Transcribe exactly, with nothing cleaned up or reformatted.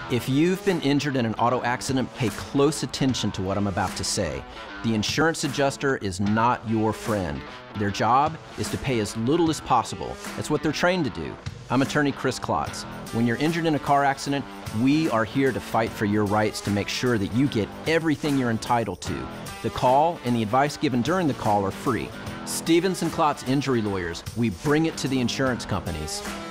If you've been injured in an auto accident, pay close attention to what I'm about to say. The insurance adjuster is not your friend. Their job is to pay as little as possible. That's what they're trained to do. I'm attorney Chris Klotz. When you're injured in a car accident, we are here to fight for your rights to make sure that you get everything you're entitled to. The call and the advice given during the call are free. Stevenson Klotz Injury Lawyers, we bring it to the insurance companies.